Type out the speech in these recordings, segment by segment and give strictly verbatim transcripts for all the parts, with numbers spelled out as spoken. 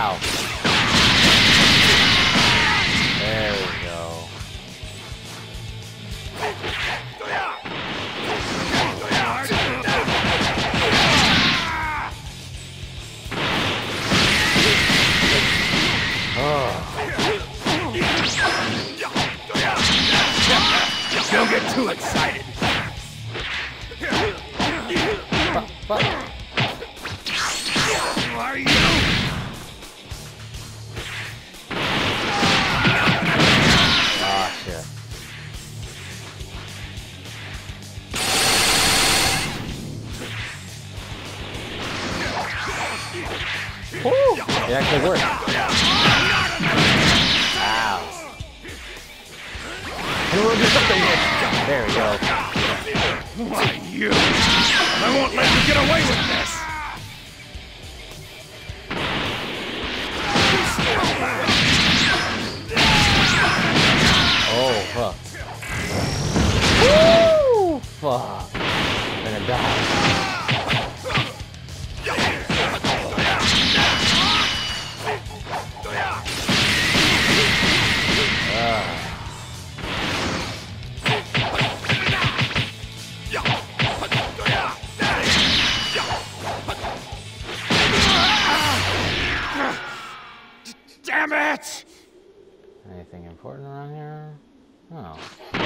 Ow. There we go. Oh. Don't get too excited. Fuck, fuck. Who are you? Ah, shit. Woo! It actually worked. Ow. And we'll do something here. There we go. Why you? I won't let you get away with this. Oh, fuck. Woo! Fuck. I'm gonna die. Damn it! Anything important around here? Oh.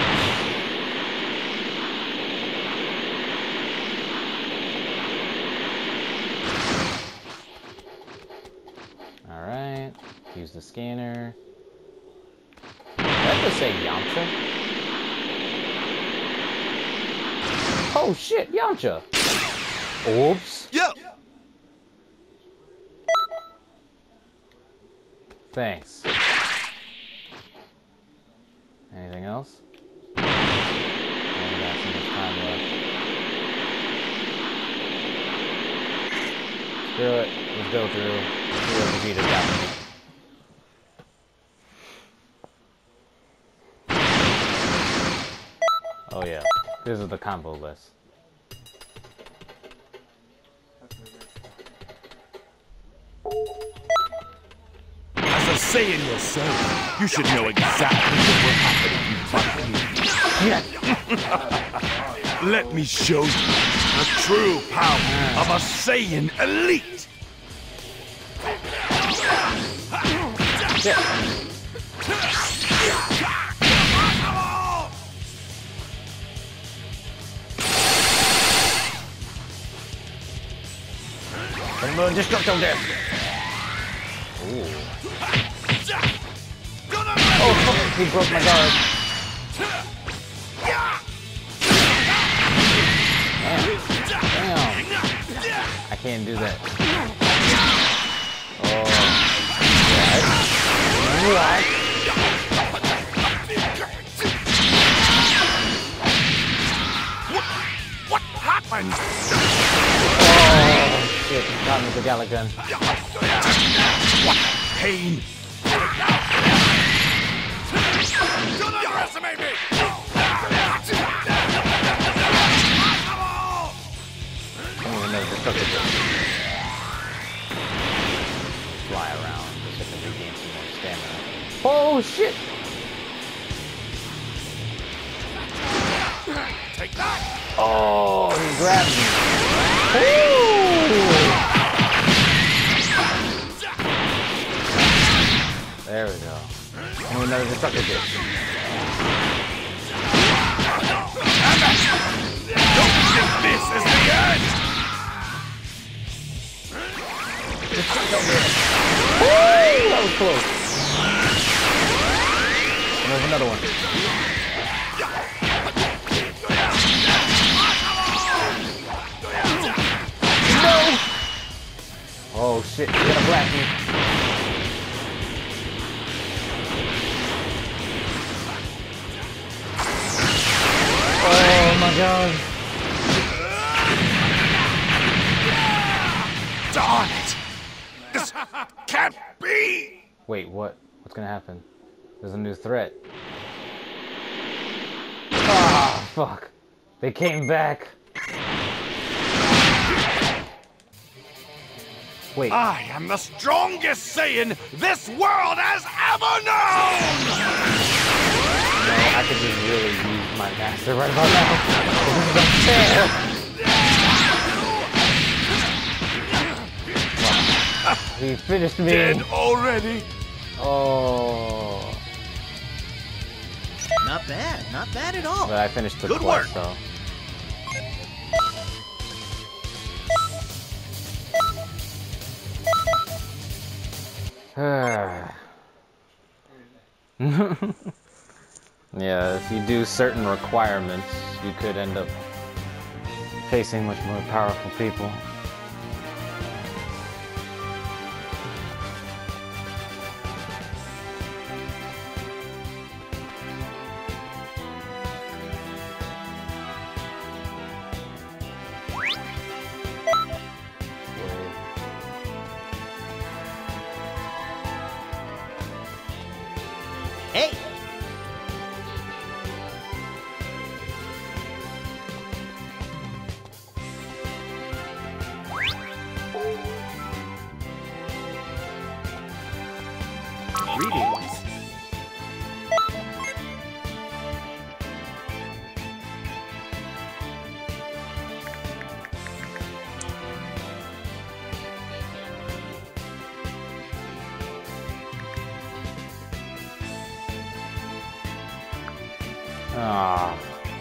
Alright. Use the scanner. Did that just say Yamcha? Oh shit, Yamcha! Oops. Yo! Thanks. Anything else? I only got so much time left. Screw it. Let's go through. Let's see what Vegeta's got for me. Oh yeah. This is the combo list. As a Saiyan yourself, you should know exactly what will happen if you fight me. Let me show you the true power of a Saiyan elite. Yeah. Moon Destructo Disc. Ooh. Oh, fuck, he broke my guard. Damn. Damn. I can't do that. Oh. What? What? What happened? Oh, shit. He caught me with the Galick gun. What pain? Don't underestimate me! I don't even know if this took it. Fly around so I can regain some more stamina. Oh shit! Take that! Oh, he grabbed me. Ooh. There we go. And another destructive disc. Don't think this is the end! Destructive disc. Woo! That was close. And there's another one. No! Oh shit, he's gonna blast me. Oh my god. Darn it! This can't be! Wait, what? What's gonna happen? There's a new threat. Ah, fuck. They came back. Wait. I am the strongest Saiyan this world has ever known! No, I could just really use my master right about now. This is unfair. He finished me. Dead already? Oh. Not bad, not bad at all. But I finished the Good quest, work. so. Yeah, if you do certain requirements, you could end up facing much more powerful people. Hey! Greetings. Ah.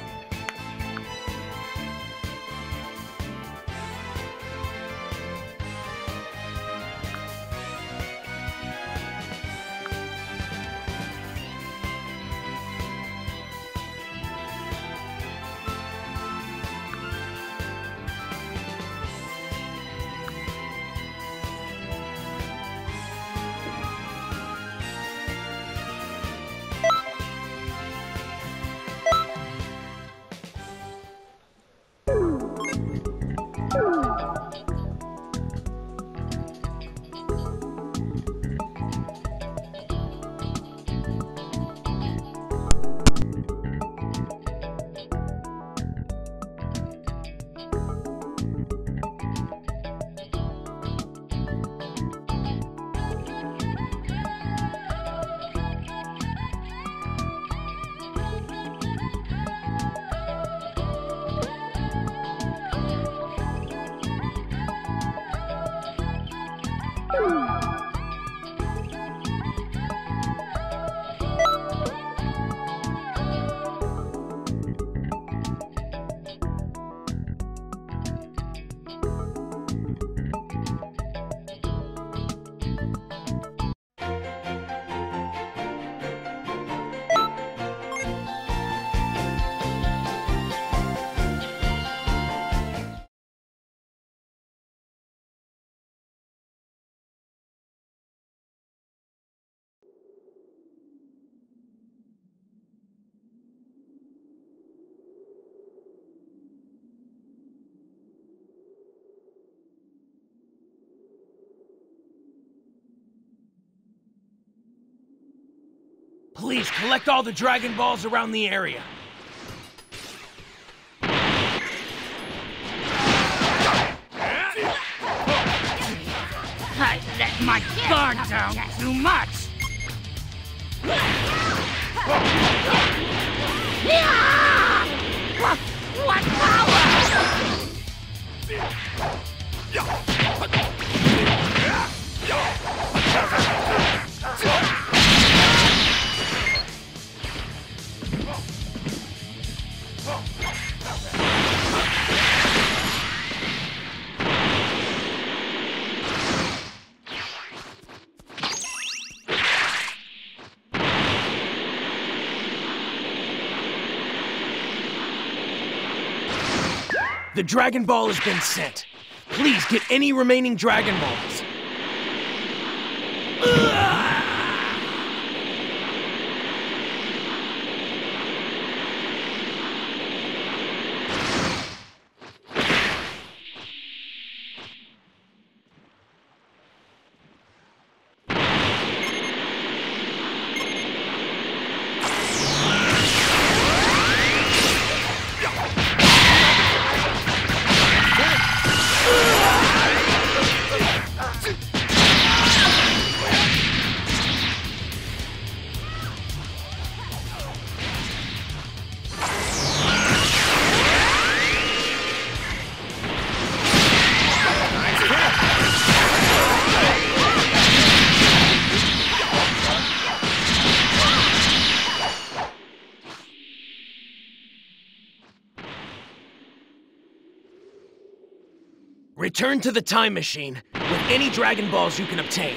Please collect all the Dragon Balls around the area. I let my guard down too much! Yeah! What, what power? The Dragon Ball has been sent. Please get any remaining Dragon Balls. Return to the time machine with any Dragon Balls you can obtain.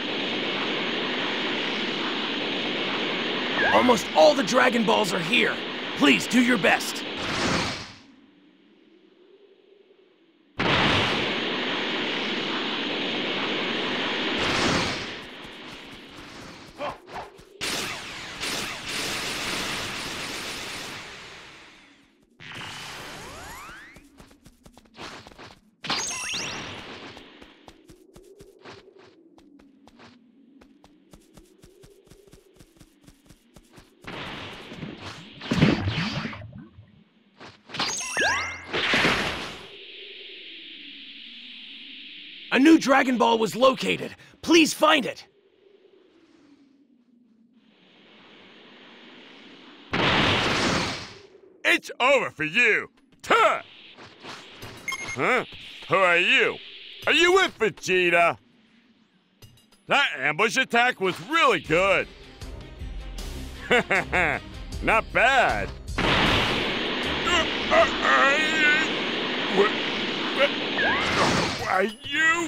Almost all the Dragon Balls are here. Please do your best. A new Dragon Ball was located. Please find it. It's over for you. Tuh! Huh? Who are you? Are you with Vegeta? That ambush attack was really good. Not bad. What? Are you?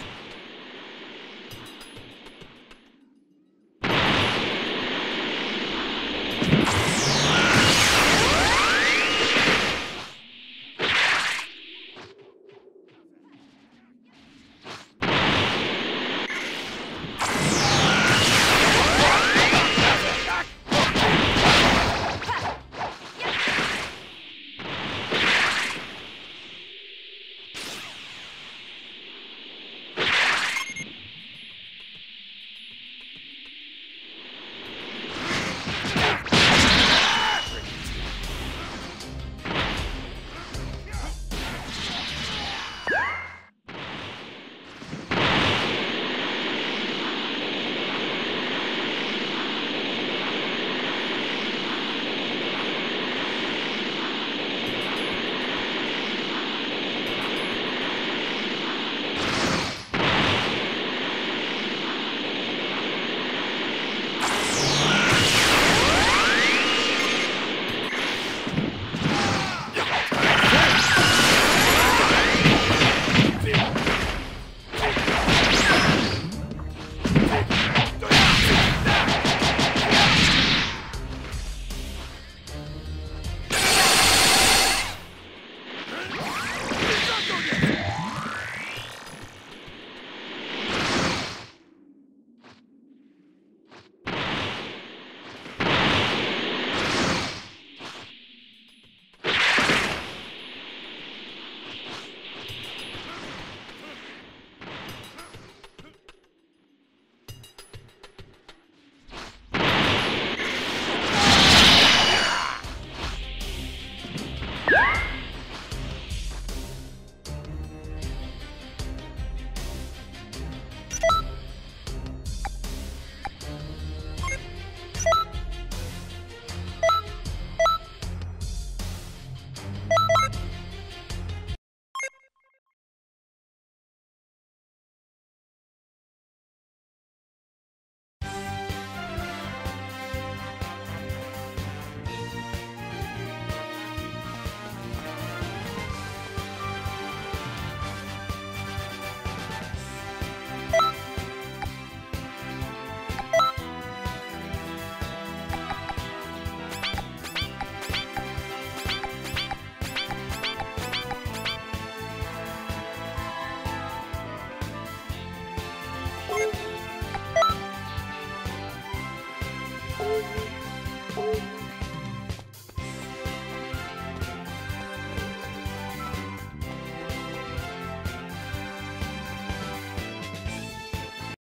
Thank you.